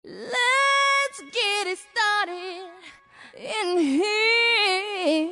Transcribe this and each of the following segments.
Let's get it started in here.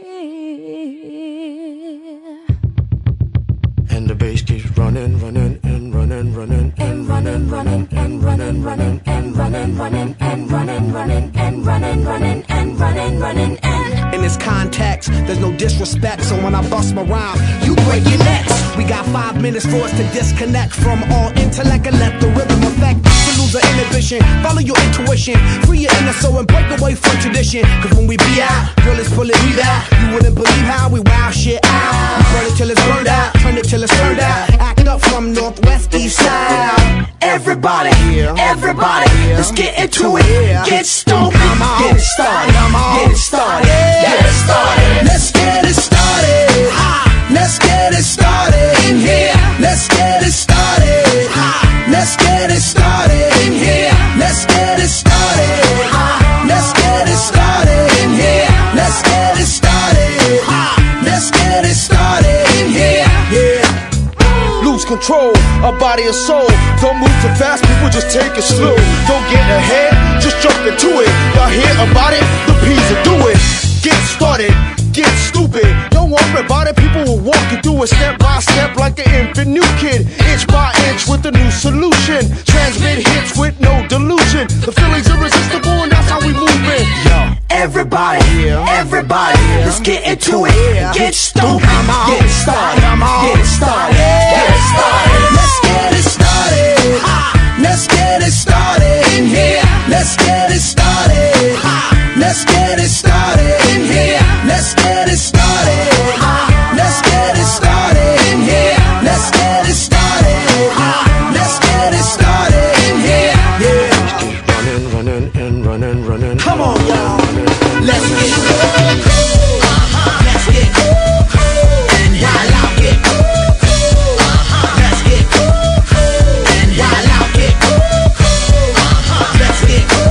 And the bass keeps running, running, and running, running, and running, running, and running, running, and running, running, and running, running, and running, running, and running, running, and in this context, there's no disrespect, so when I bust my rhyme, you break your necks. We got 5 minutes for us to disconnect from all intellect and let the rhythm affect. To lose the inhibition, follow your intuition, free your inner soul and break away from tradition. Cause when we be out, girl, it's pulling me out. You wouldn't believe how we wow shit out. We burn it till it's burned out, turn it till it's turned out. Act up from northwest, east side. Everybody, everybody, let's get into it. Get stoked, get it started, get it started, get it started. Let's get it started. Let's get it started in here. Let's get it started. Let's get it started in here. Let's get it started. Let's get it started in here. Let's get it started. Let's get it started in here. Yeah. Lose control, our body and soul. Don't move too fast, people just take it slow. Don't get ahead, just jump into it. Y'all hear about it? The P's will do it. Get started, get stupid. Don't worry about it, people will walk you through it step by step like an infant new kid. Inch by inch with a new solution. Transmit hits with no delusion. The feeling's irresistible and that's how we move it. Yo. Everybody, everybody, let's get into it. Get stoked, get it started, get it started, get it started. Let's get it started. Let's get it started in here. Let's get it started. Let's get it started in here. Let's get it started. Let's get it started in here. Let's get it started. Let's get it started in here. Yeah. keep running, running, and running, running. Come on, y'all. Let's get it. Let's get it. And while I get it. Let's get it. And while I get it. Let's get it.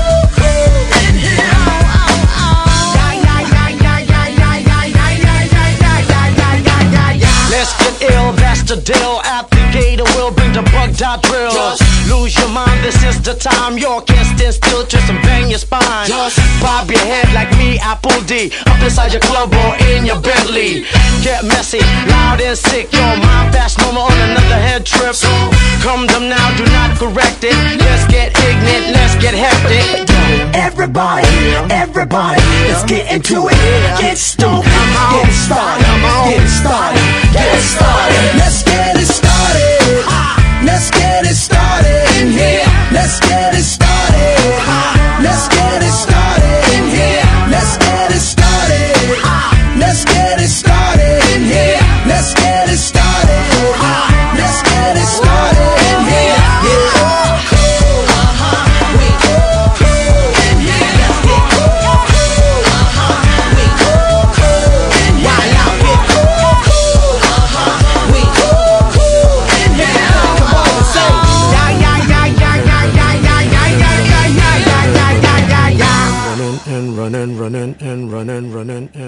Let's get ill, that's the deal. At the gate, we'll bring the bug dot drill. Just lose your mind, this is the time. You can't stand still, twist and bang your spine. Just bob your head like me, Apple D. Up inside your club or in your Bentley. Get messy, loud and sick. Your mind fast, no more on another head trip. So come them now, do not correct it. Let's get ignorant, let's get hectic. Everybody, everybody, let's get into it. Get stoked, get it started, get it started, get it started. Let's get it started. Let's get it started in here. Let's get it started. Let's get it started in here. Let's get it started. Let's get it started in here. Let's get it started. Let's get it started in here. Running, and running, running, and running, running,